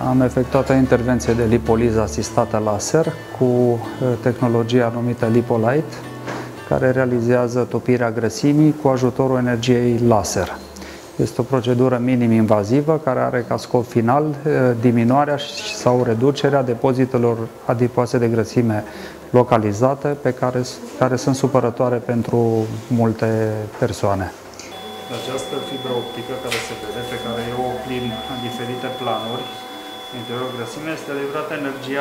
Am efectuat o intervenție de lipoliză asistată laser cu tehnologia numită LipoLite, care realizează topirea grăsimii cu ajutorul energiei laser. Este o procedură minim-invazivă care are ca scop final diminuarea sau reducerea depozitelor adipoase de grăsime localizate care sunt supărătoare pentru multe persoane. Această fibră optică care se vede, pe care eu o plin în diferite planuri, în interiorul grăsimii, este livrată energia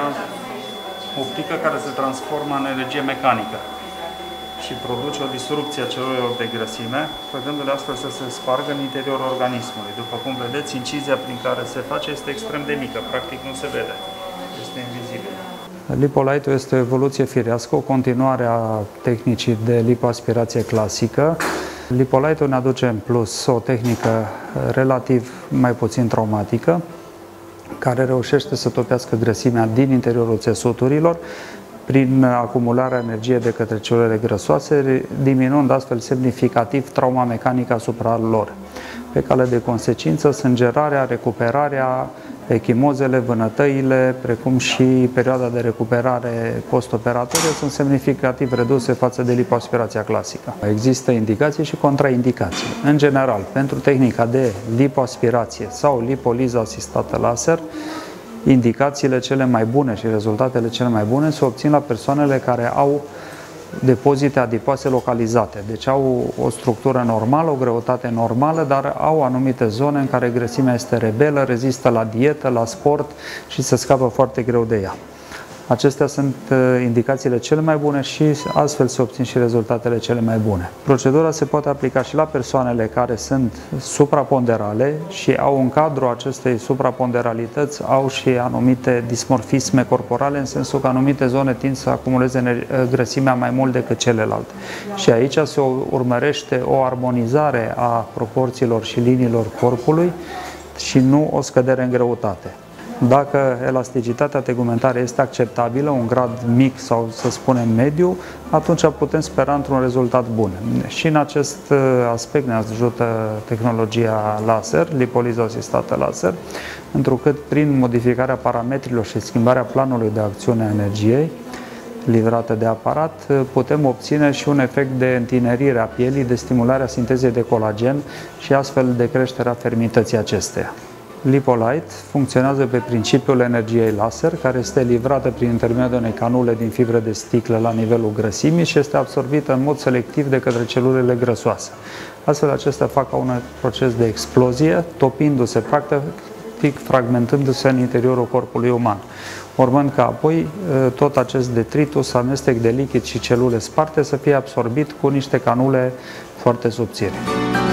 optică care se transformă în energie mecanică și produce o disrupție a celulelor de grăsime, făcându-le astfel să se spargă în interiorul organismului. După cum vedeți, incizia prin care se face este extrem de mică, practic nu se vede, este invizibil. LipoLite este o evoluție firească, o continuare a tehnicii de lipoaspirație clasică. LipoLite-ul ne aduce în plus o tehnică relativ mai puțin traumatică, care reușește să topească grăsimea din interiorul țesuturilor prin acumularea energiei de către celulele grăsoase, diminuând astfel semnificativ trauma mecanică asupra lor. Pe cale de consecință, sângerarea, recuperarea, echimozele, vânătăile, precum și perioada de recuperare post-operatorie sunt semnificativ reduse față de lipoaspirația clasică. Există indicații și contraindicații. În general, pentru tehnica de lipoaspirație sau lipoliză asistată laser, indicațiile cele mai bune și rezultatele cele mai bune se obțin la persoanele care au depozite adipoase localizate. Deci au o structură normală, o greutate normală, dar au anumite zone în care grăsimea este rebelă, rezistă la dietă, la sport și se scapă foarte greu de ea. Acestea sunt indicațiile cele mai bune și astfel se obțin și rezultatele cele mai bune. Procedura se poate aplica și la persoanele care sunt supraponderale și au în cadrul acestei supraponderalități au și anumite dismorfisme corporale, în sensul că anumite zone tind să acumuleze grăsimea mai mult decât celelalte. Și aici se urmărește o armonizare a proporțiilor și liniilor corpului și nu o scădere în greutate. Dacă elasticitatea tegumentară este acceptabilă, un grad mic sau să spunem mediu, atunci putem spera într-un rezultat bun. Și în acest aspect ne ajută tehnologia laser, lipoliză asistată laser, întrucât prin modificarea parametrilor și schimbarea planului de acțiune a energiei livrată de aparat, putem obține și un efect de întinerire a pielii, de stimularea sintezei de colagen și astfel de creșterea fermității acesteia. LipoLite funcționează pe principiul energiei laser, care este livrată prin intermediul unei canule din fibră de sticlă la nivelul grăsimii și este absorbită în mod selectiv de către celulele grăsoase. Astfel, acestea fac un proces de explozie, topindu-se, practic fragmentându-se în interiorul corpului uman, urmând ca apoi tot acest detritus, amestec de lichid și celule sparte să fie absorbit cu niște canule foarte subțiri.